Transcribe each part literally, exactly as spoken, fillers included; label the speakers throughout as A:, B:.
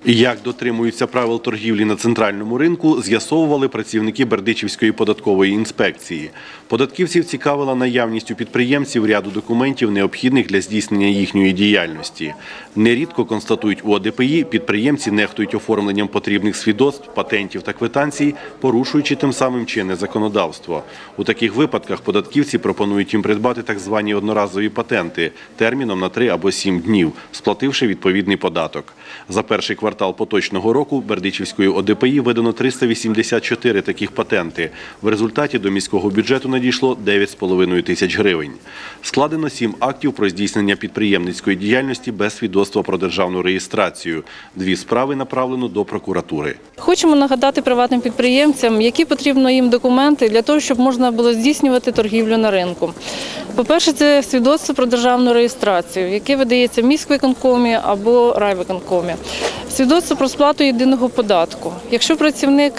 A: Як дотримуються правил торгівлі на центральному ринку, з'ясовували працівники Бердичівської податкової інспекції. Податківців цікавила наявність у підприємців ряду документів, необхідних для здійснення їхньої діяльності. Нерідко, констатують у О Де Пе І, підприємці нехтують оформленням потрібних свідоцтв, патентів та квитанцій, порушуючи тим самим чинне законодавство. У таких випадках податківці пропонують їм придбати так звані одноразові патенти терміном на три або сім днів, сплативши відповідний податок. За перший квартал поточного року Бердичівською О Де Пе І видано триста вісімдесят чотири таких патенти. В результаті до міського бюджету надійшло дев'ять з половиною тисяч гривень. Складено сім актів про здійснення підприємницької діяльності без свідоцтва про державну реєстрацію. Дві справи направлено до прокуратури.
B: Хочемо нагадати приватним підприємцям, які потрібно їм документи для того, щоб можна було здійснювати торгівлю на ринку. По-перше, це свідоцтво про державну реєстрацію, яке видається в міськвиконкомі або райвиконкомі. Свідоцтво про сплату єдиного податку. Якщо працівник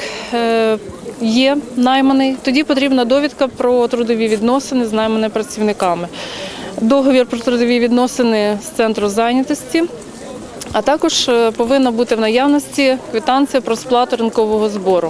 B: є найманий, тоді потрібна довідка про трудові відносини з найманими працівниками. Договір про трудові відносини з центру зайнятості, а також повинна бути в наявності квитанція про сплату ринкового збору.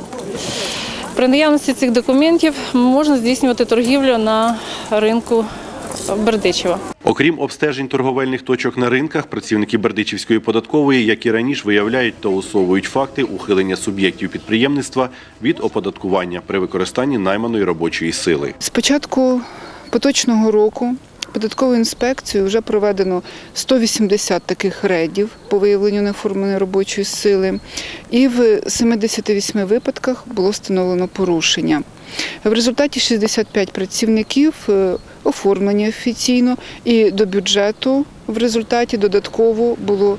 B: При наявності цих документів можна здійснювати торгівлю на ринку Бердичева.
A: Окрім обстежень торговельних точок на ринках, працівники Бердичівської податкової, як і раніше, виявляють та усовують факти ухилення суб'єктів підприємництва від оподаткування при використанні найманої робочої сили.
C: З початку поточного року податковою інспекцією вже проведено сто вісімдесят таких рейдів по виявленню неоформленої робочої сили, і в сімдесяти восьми випадках було встановлено порушення. В результаті шістдесят п'ять працівників оформлені офіційно, і до бюджету в результаті додатково було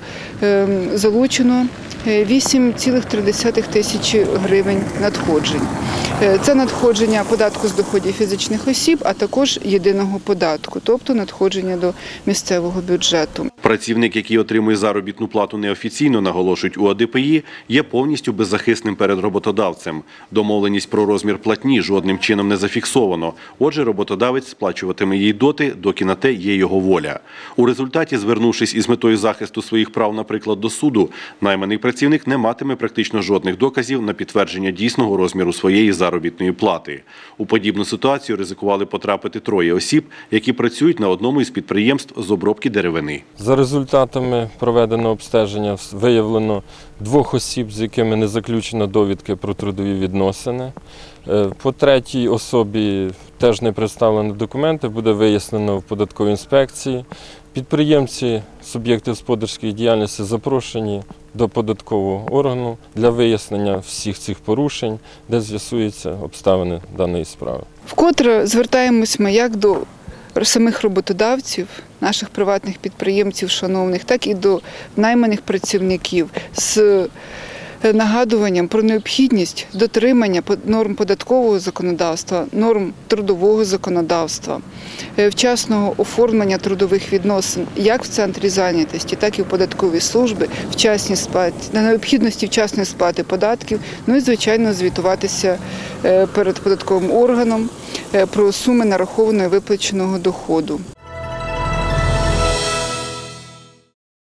C: залучено вісім цілих три десятих тисячі гривень надходжень. Це надходження податку з доходів фізичних осіб, а також єдиного податку, тобто надходження до місцевого бюджету.
A: Працівник, який отримує заробітну плату неофіційно, наголошують у О Де Пе І, є повністю беззахисним перед роботодавцем. Домовленість про розмір платні жодним чином не зафіксовано. Отже, роботодавець сплачуватиме їй доти, доки на те є його воля. У результаті, звернувшись із метою захисту своїх прав, наприклад, до суду, найманий працівник не матиме практично жодних доказів на підтвердження дійсного розміру своєї заробітної плати. У подібну ситуацію ризикували потрапити троє осіб, які працюють на одному із підприємств з обробки деревини.
D: За результатами проведеного обстеження виявлено двох осіб, з якими не заключено довідки про трудові відносини. По третій особі теж не представлені документи, буде вияснено в податковій інспекції. Підприємці, суб'єкти господарської діяльності запрошені до податкового органу для вияснення всіх цих порушень, де з'ясуються обставини даної справи.
C: Вкотре звертаємось ми як до самих роботодавців, наших приватних підприємців шановних, так і до найманих працівників з нагадуванням про необхідність дотримання норм податкового законодавства, норм трудового законодавства, вчасного оформлення трудових відносин як в центрі зайнятості, так і в податковій службі, вчасні сплати, на необхідності вчасної сплати податків, ну і, звичайно, звітуватися перед податковим органом про суми нарахованого і виплаченого доходу.